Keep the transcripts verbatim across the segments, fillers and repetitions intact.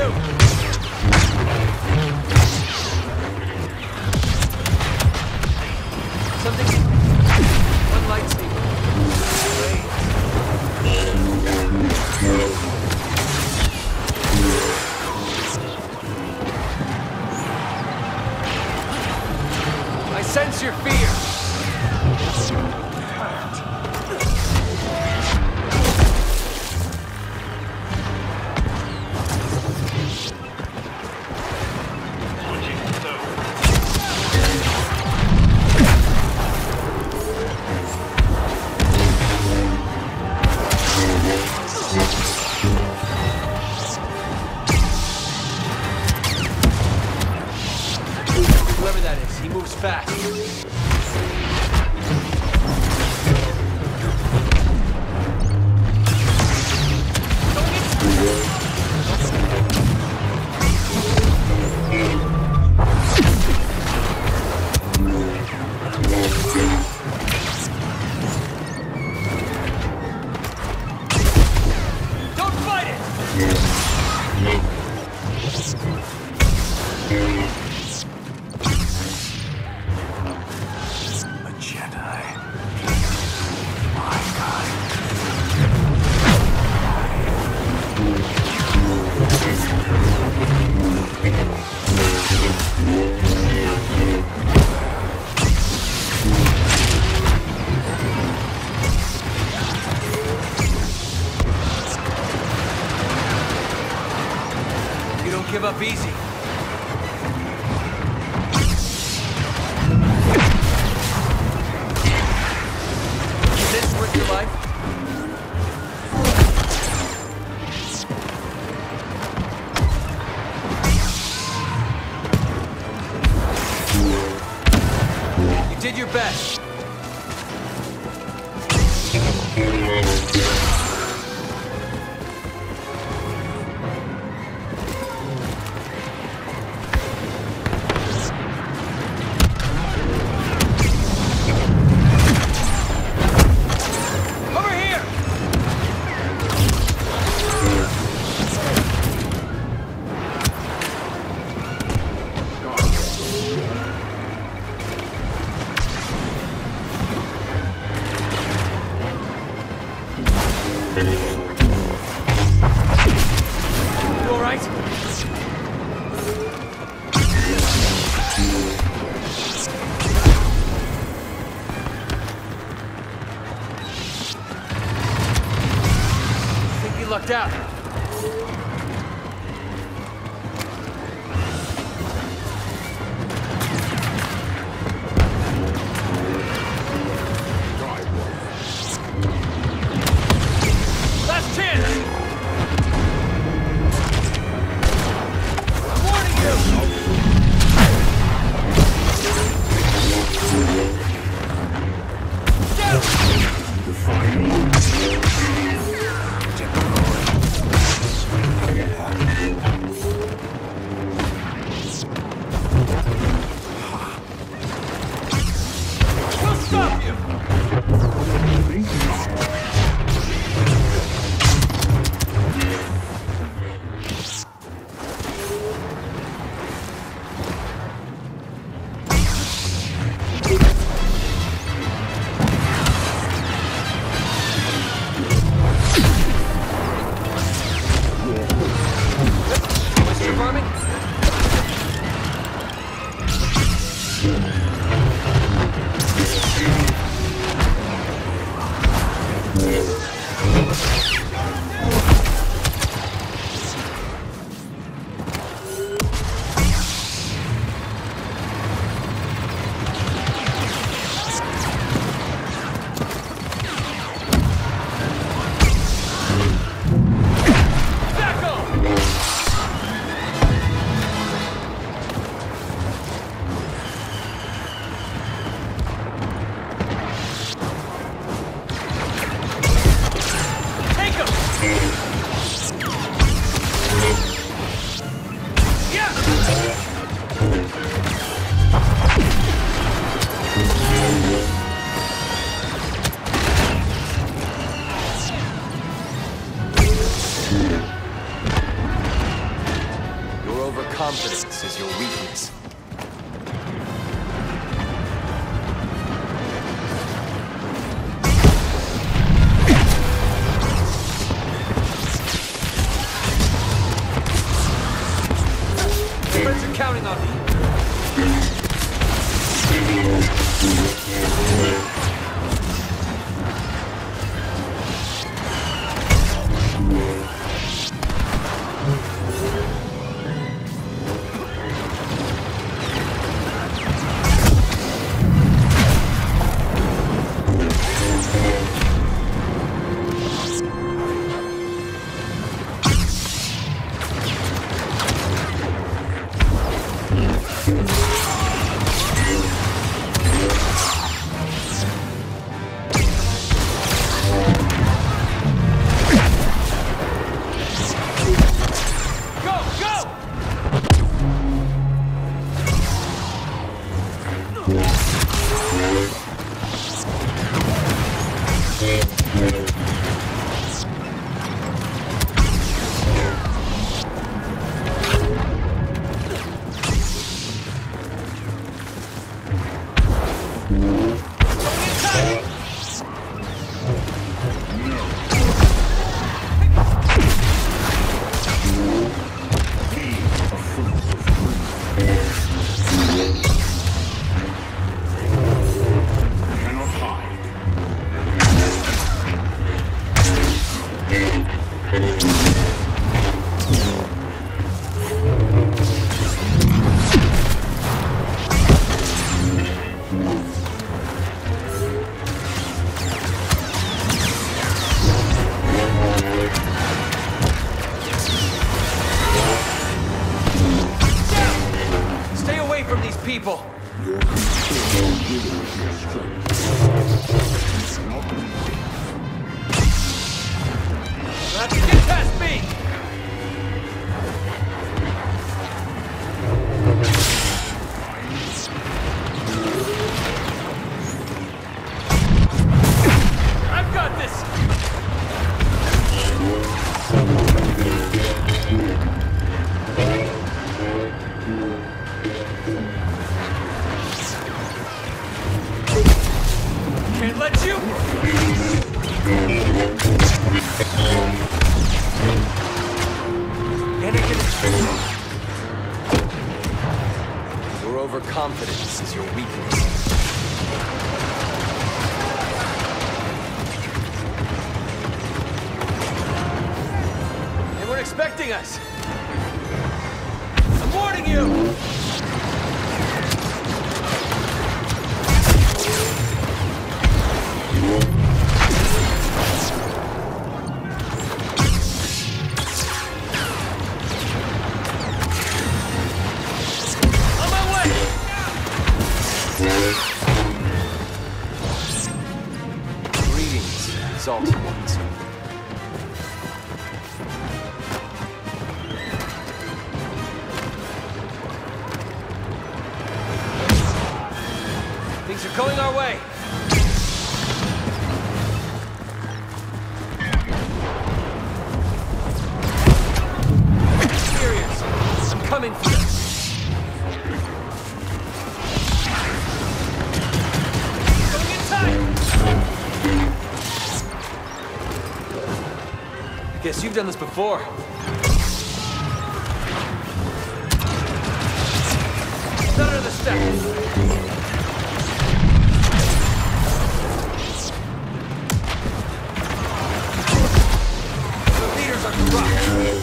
Something. One lightsaber. Great. I sense your fear. Whoever that is, he moves fast. Don't fight it! A Jedi. My God. You don't give up easy. Is this worth your life? You did your best. Over here! You all right? I think you lucked out. Last chance! I'm warning you! Get him! Overconfidence is your weakness. Friends are counting on me. People. Have to get past me. I've got this. Can't let you! Anakin... Your overconfidence is your weakness. They weren't expecting us! I'm warning you! Greetings, exalted ones. Things are going our way. Experience. I'm coming for them. Guess you've done this before. None of the steps. The leaders are corrupt.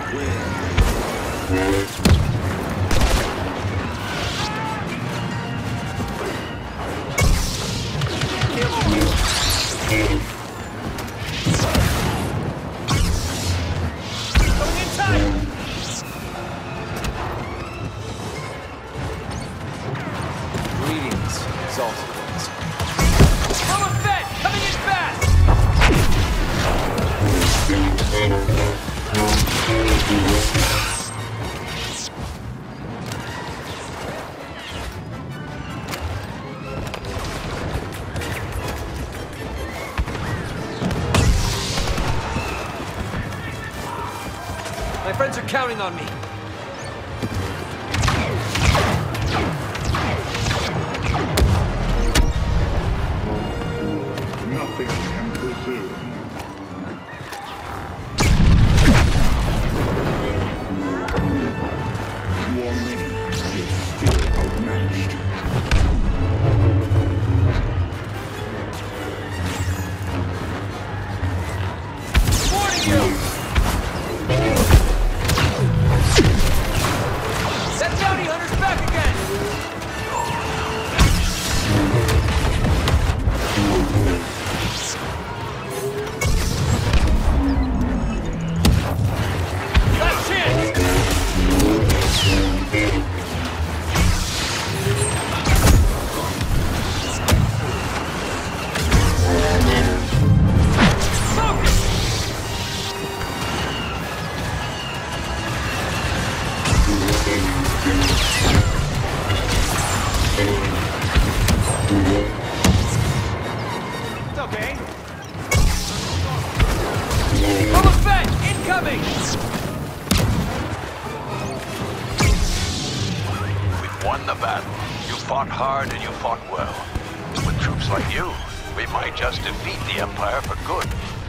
Going in tight! Greetings, exalted ones. Boba Fett! Coming in fast! My friends are counting on me. Nothing can preserve you. Your name is still outmatched. Warning you! That bounty hunter's back again! Last chance! Focus! It's okay. Boba Fett, incoming! We've won the battle. You fought hard and you fought well. With troops like you, we might just defeat the Empire for good.